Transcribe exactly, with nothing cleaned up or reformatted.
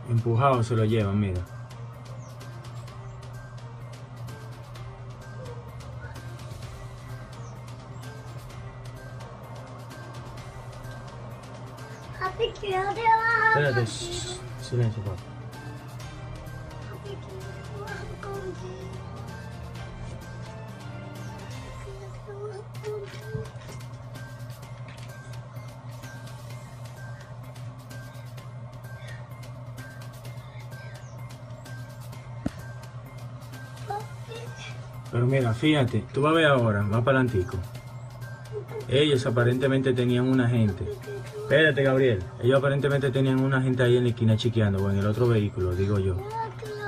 Empujado se lo llevan, mira. Papi, quiero trabajar Espérate, contigo. shh, silencio, papá. Papi, quiero trabajar contigo. Quiero trabajar contigo. Papi, Pero mira, fíjate, tú vas a ver ahora, más para adelantico. Ellos aparentemente tenían una gente. Espérate, Gabriel. Ellos aparentemente tenían una gente ahí en la esquina chequeando, o en el otro vehículo, digo yo. quiero